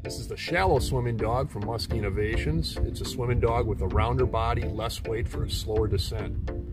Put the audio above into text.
This is the shallow swimming dog from Musky Innovations. It's a swimming dog with a rounder body, less weight for a slower descent.